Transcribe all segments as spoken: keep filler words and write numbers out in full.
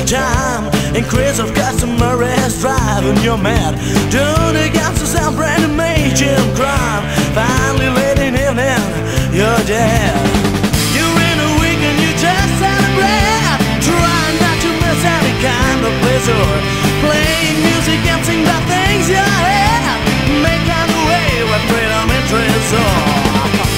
time. Increase of customer is driving you mad. Doing against the sound brand and major crime. Finally late in evening, you're dead. You're in a week and you just celebrate. Trying not to miss any kind of pleasure. Playing music and sing the things you have. Make kind of way where freedom and treasure.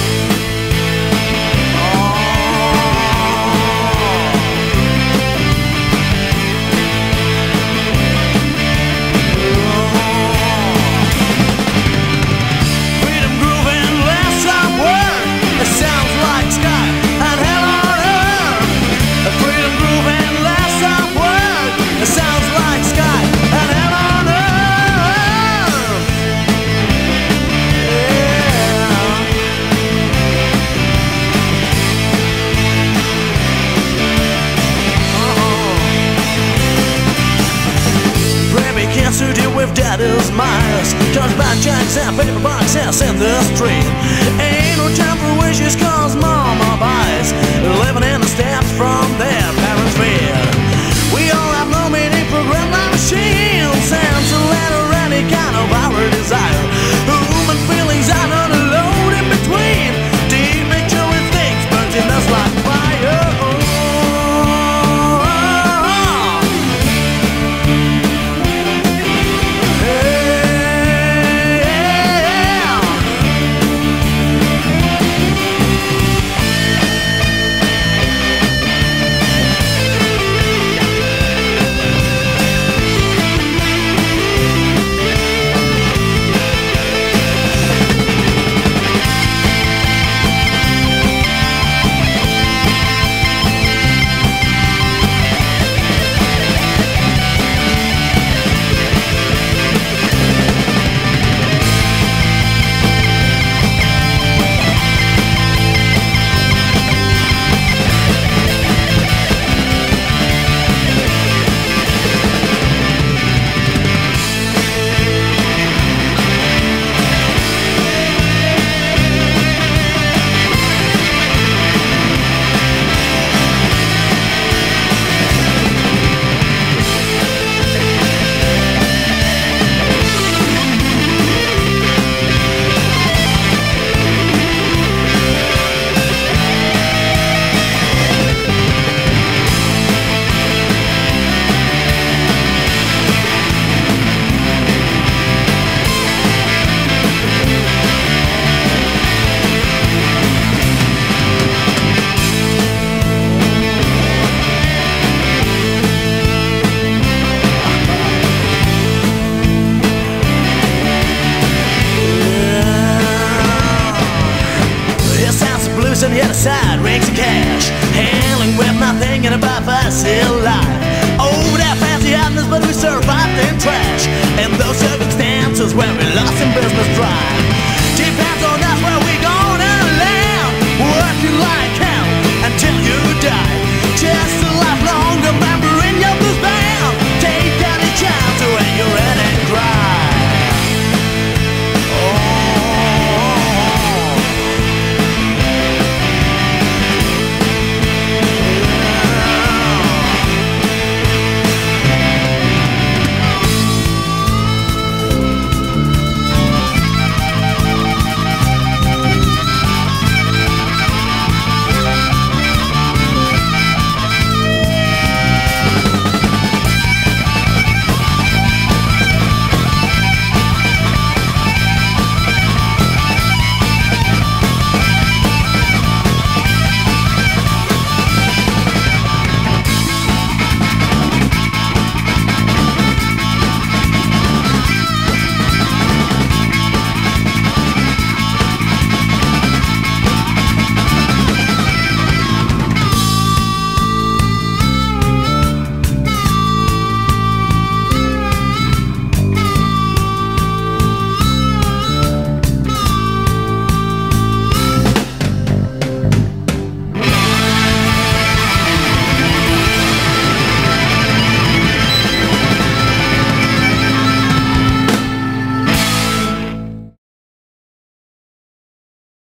To deal with daddy's miles, charged by jacks and paper boxes in the street. Ain't no time for wishes cause mama buys, living in the steps from their parents' fear. We all have no meaning programmed like machines, and to let her any kind of our desire. Human feelings are not alone in between. Deep nature with things burns in us like fire. On the other side, rings of cash, handling with nothing in a bypassing life. Oh, that fancy happiness, but we survived in trash. And those circumstances where we lost in business drive.